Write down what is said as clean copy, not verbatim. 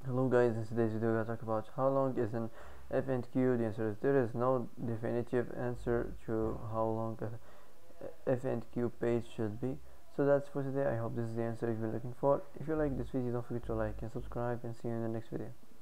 Hello guys, in today's video we're going to talk about how long is an FNQ. The answer is there is no definitive answer to how long a FNQ page should be. So that's for today. I hope this is the answer you've been looking for. If you like this video, don't forget to like and subscribe, and see you in the next video.